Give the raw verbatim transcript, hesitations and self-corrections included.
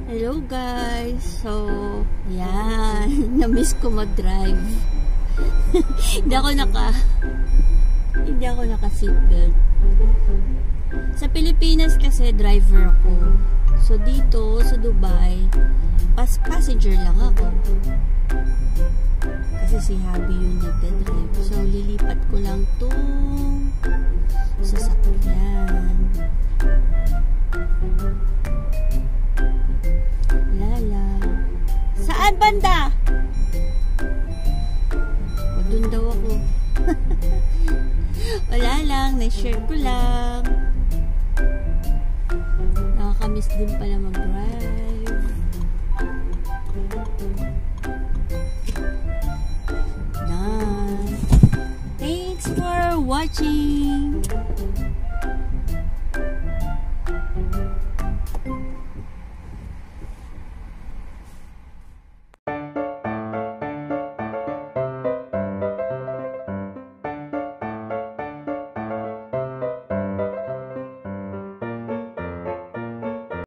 Hello guys! So, yan. Na-miss ko mag-drive. Hindi ako naka hindi ako naka-seatbelt. Sa Pilipinas kasi driver ako. So, dito sa Dubai, pas passenger lang ako. Kasi si Habi yung nagda-drive. So, lilipat ko lang tong sasakyan. Lala. Saan banda? O, dun daw ako. Wala lang. Na-share ko lang. Nakakamiss din pala mag-drive. Done. Thanks for watching.